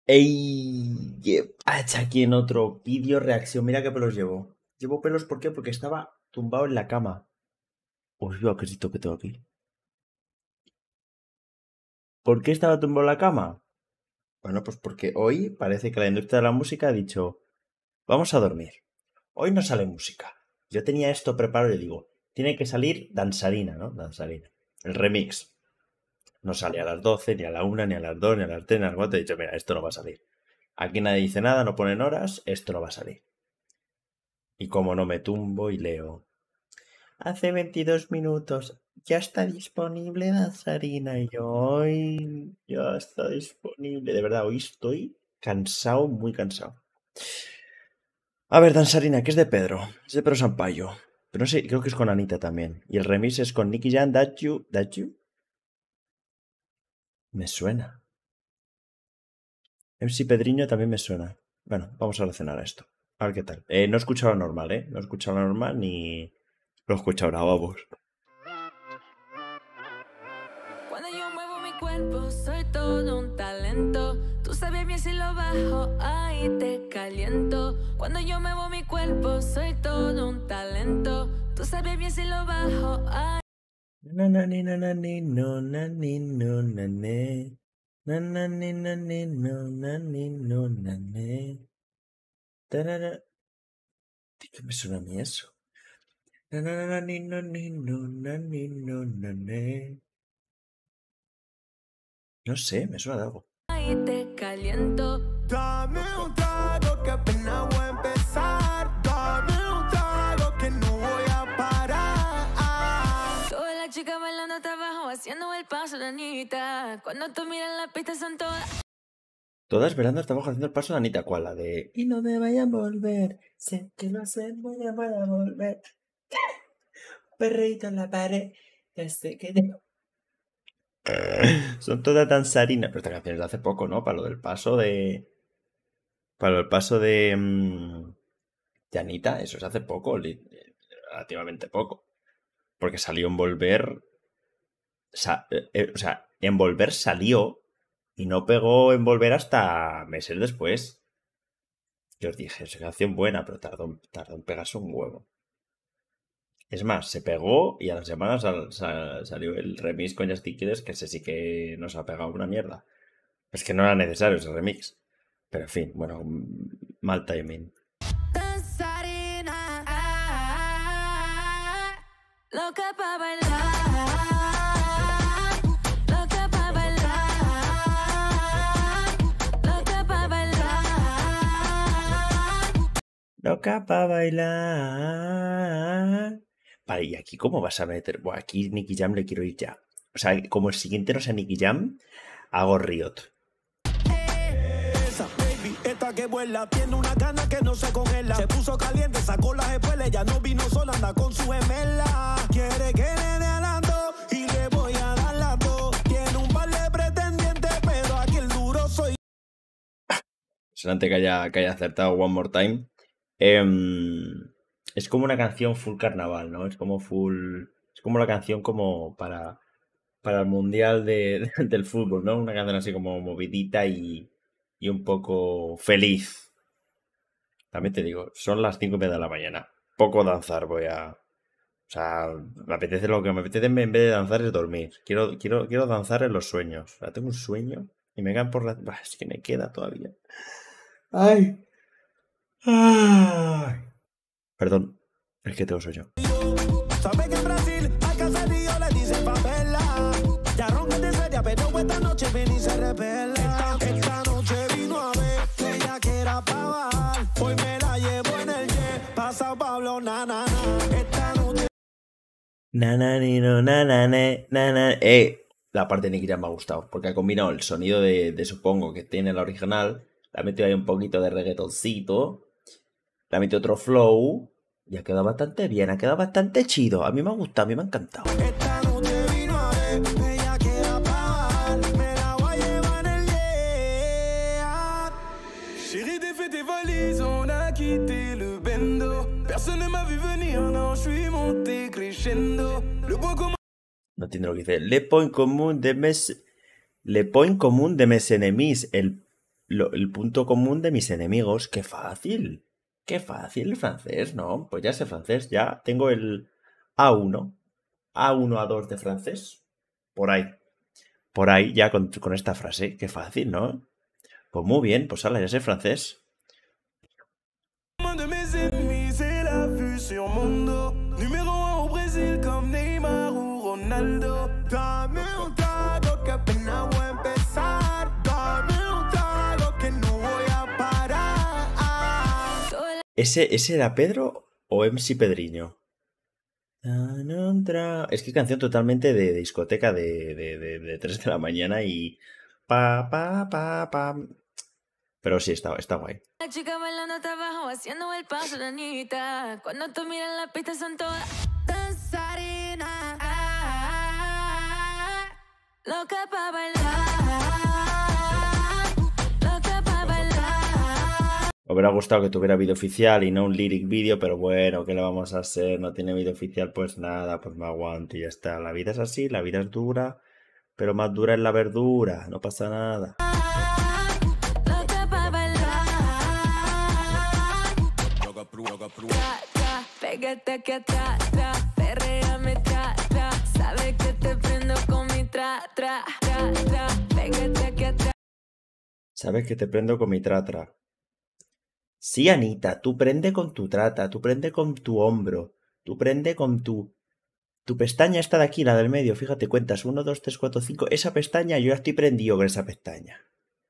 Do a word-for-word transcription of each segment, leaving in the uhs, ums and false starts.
¡Ey! ¿Qué pasa aquí en otro vídeo reacción? Mira qué pelos llevo. Llevo pelos, ¿por qué? Porque estaba tumbado en la cama. Uy, veo qué que tengo aquí. ¿Por qué estaba tumbado en la cama? Bueno, pues porque hoy parece que la industria de la música ha dicho, vamos a dormir. Hoy no sale música. Yo tenía esto preparado y digo, tiene que salir Danzarina, ¿no? Danzarina. El remix. No sale a las doce, ni a la una, ni a las dos, ni a las tres, ni a las cuatro. He dicho, mira, esto no va a salir. Aquí nadie dice nada, no ponen horas, esto no va a salir. Y como no me tumbo y leo. Hace veintidós minutos ya está disponible Danzarina. Y yo, hoy ya está disponible. De verdad, hoy estoy cansado, muy cansado. A ver, Danzarina, que es de Pedro. Es de Pedro Sampaio. Pero no sé, creo que es con Anita también. Y el remix es con Nicky Jam, That You. ¿That You? Me suena. M C Pedriño también me suena. Bueno, vamos a relacionar a esto. A ver qué tal. Eh, no he escuchado lo normal, ¿eh? No he escuchado lo normal ni lo he escuchado ahora, vamos. Cuando yo muevo mi cuerpo, soy todo un talento. Tú sabes bien si lo bajo, ahí te caliento. Cuando yo muevo mi cuerpo, soy todo un talento. Tú sabes bien si lo bajo, ahí. Na na ni na na ni no na ni no na ne. Na na ni na ni no na ni no na ne. Tarara. ¿Qué me suena a mí eso? Na na na ni no ni no na ni no na ne. No sé, me suena de algo. Ahí te caliento. Dame un trago que apenas voy a empezar. Dame un trago que no voy a parar. Todas las chicas bailando hasta abajo, haciendo el paso de Anita. Cuando tú miras la pista son todas. Todas velando hasta abajo haciendo el paso de Anita, ¿cuál? La de... Y no me vayan a volver, sé que lo hacen, voy a volver. Perreíto en la pared, desde que... Son todas danzarinas. Pero esta canción es de hace poco, ¿no? Para lo del paso de... Para lo del paso de... Mmm, de Anita, eso es hace poco, relativamente poco. Porque salió en Volver... Sa eh, eh, o sea, en Volver salió y no pegó en Volver hasta meses después. Yo os dije, es una canción buena, pero tardó, tardó en pegarse un huevo. Es más, se pegó y a las semanas sal, sal, salió el remix con Justin Quiles, que ese sí que nos ha pegado una mierda. Es que no era necesario ese remix. Pero en fin, bueno, mal timing. Danzarina, ah, loca pa' bailar, loca pa' bailar, loca pa' bailar, loca pa' bailar. Vale, ¿y aquí cómo vas a meter? Buah, aquí Nicky Jam le quiero ir ya. O sea, como el siguiente no sea Nicky Jam, hago Riot. Esa baby, esta que vuela, tiene una gana que no se congela. Se puso caliente, sacó las espuelas, ya no vino sola, anda con su gemela. Quiere que le dé adelanto y le voy a dar las dos. Tiene un par de pretendientes, pero aquí el duro soy. Sonante que haya, que haya acertado One More Time. Eh, es como una canción full carnaval, ¿no? Es como full... Es como la canción como para... Para el mundial de, de, del fútbol, ¿no? Una canción así como movidita y... Y un poco feliz. También te digo, son las cinco y media de la mañana. Poco danzar voy a... O sea, me apetece lo que me apetece en vez de danzar es dormir. Quiero, quiero, quiero danzar en los sueños. O sea, tengo un sueño y me caen por la... Bah, es que me queda todavía. ¡Ay! ¡Ay! Perdón, es que tengo sueño. Sabe que en Brasil hay caserío, le dicen favela. Ya ronca de seria, pero esta noche ven y se revela. Esta noche vino a ver que ella que era pa' bajar. Hoy me la llevo en el jet, pasa Pablo, na, na, na. Esta noche... Na, na, ni, no, na, na, ne, na, na. Eh, la parte de Nicky Jam me ha gustado, porque ha combinado el sonido de, de Supongo que tiene la original, le ha metido ahí un poquito de reggaetoncito, le ha metido otro flow, y ha quedado bastante bien, ha quedado bastante chido. A mí me ha gustado, a mí me ha encantado. Esta noche vino a ver, ella que era pa' bajar, me la voy a llevar en el jet. Chérie, défais tes valises, on a quitté le bendo. Personne ne m'a vu venir, non, je suis monté crescendo. Le point commun. No entiendo lo que dice. Le point común de mes... Le point común de mes enemis. El lo, el punto común de mis enemigos. ¡Qué fácil! ¡Qué fácil el francés, ¿no? Pues ya sé francés, ya tengo el A uno. A uno, A dos de francés. Por ahí. Por ahí, ya con, con esta frase. ¡Qué fácil!, ¿no? Pues muy bien, pues ala, ya sé francés. ¿Ese, ese era Pedro o M C Pedriño? Es que canción totalmente de, de discoteca de, de, de, de tres de la mañana y... Pa, pa, pa, pa. Pero sí, está, está guay. La chica bailando hasta abajo, haciendo el paso, la niñita. Cuando tú miras la pista son todas danzarinas. Loca pa' bailar. Loca pa' bailar. Me hubiera gustado que tuviera vídeo oficial y no un lyric vídeo, pero bueno, ¿qué le vamos a hacer? No tiene vídeo oficial, pues nada, pues me aguanto y ya está. La vida es así, la vida es dura, pero más dura es la verdura, no pasa nada. Loca pa' bailar. Tra, tra, pégate aquí atrás, tra, perréame, tra, tra. Sabes que te prendo con mi tra, tra, tra, tra. Pégate aquí atrás. Sabes que te prendo con mi tratra. Sí, Anita, tú prende con tu trata, tú prende con tu hombro, tú prende con tu... Tu pestaña está de aquí, la del medio, fíjate, cuentas uno, dos, tres, cuatro, cinco. Esa pestaña, yo ya estoy prendido con esa pestaña.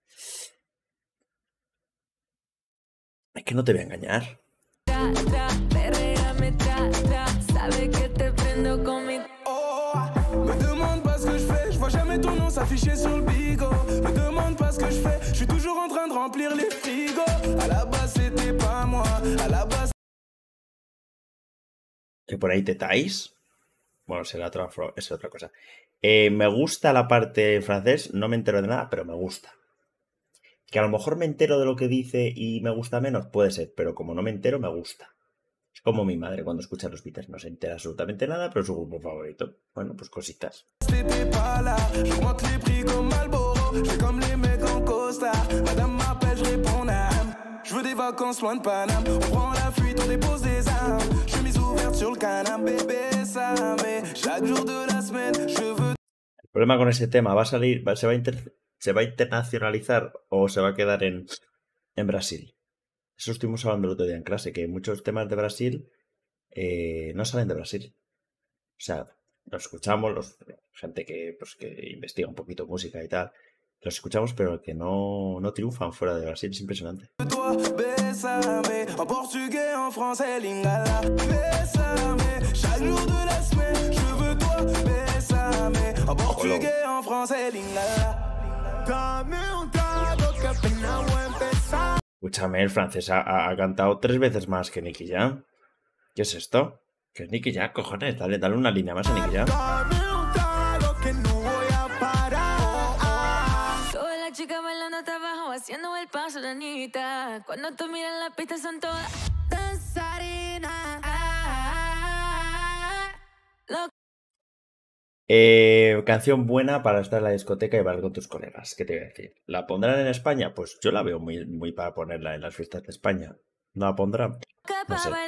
Es que no te voy a engañar. Tra, tra, perréame, tra, tra. Sabes que te prendo con mi... Oh, me demande pas ce que je fais, je vois jamais ton nom s'afficher sur le bigot. Me demande pas ce que je fais, je suis toujours en train de remplir les frigos. À la base c'était pas moi, à la base. ¿Que por ahí te tais? Bueno, será otra, es otra cosa. Eh, me gusta la parte en francés, no me entero de nada, pero me gusta. Que a lo mejor me entero de lo que dice y me gusta menos, puede ser, pero como no me entero, me gusta. Es como mi madre cuando escucha los Beatles, no se entera absolutamente nada, pero es su grupo favorito. Bueno, pues cositas. El problema con ese tema, ¿va a salir, va, se, va a inter, se va a internacionalizar o se va a quedar en, en Brasil? Eso estuvimos hablando el otro día en clase, que muchos temas de Brasil eh, no salen de Brasil. O sea, los escuchamos, los, gente que, pues, que investiga un poquito música y tal, los escuchamos, pero que no, no triunfan fuera de Brasil, es impresionante. Escúchame, el francés ha, ha cantado tres veces más que Nicky Jam. ¿Qué es esto? ¿Qué es Nicky Jam? Cojones, dale, dale una línea más a Nicky Jam. Toda la chica bailando hasta abajo, haciendo el paso, la niñita. Cuando tú miras la pista son todas danzarinas. Loca. Eh, canción buena para estar en la discoteca y bailar con tus colegas. ¿Qué te voy a decir? ¿La pondrán en España? Pues yo la veo muy, muy para ponerla en las fiestas de España. ¿No la pondrán? No sé.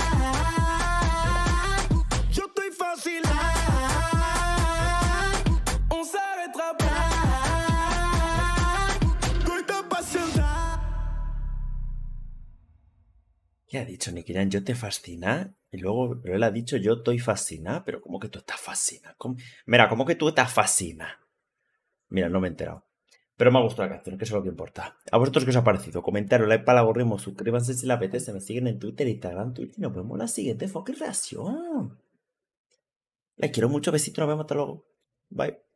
Yo estoy fácil. On s'arrêtera pas. Estoy tan apasionada. ¿Qué ha dicho Nicky Jam? ¿Yo te fascina? Y luego pero él ha dicho yo estoy fascina. Pero ¿cómo que tú estás fascina? ¿Cómo? Mira, ¿cómo que tú estás fascina? Mira, no me he enterado. Pero me ha gustado la canción, que eso es lo que importa. ¿A vosotros qué os ha parecido? Comentario, like para el algoritmo, suscríbanse si les apetece, me siguen en Twitter, Instagram, Twitch y nos vemos en la siguiente fucking reacción. Les quiero mucho, besito, nos vemos, hasta luego. Bye.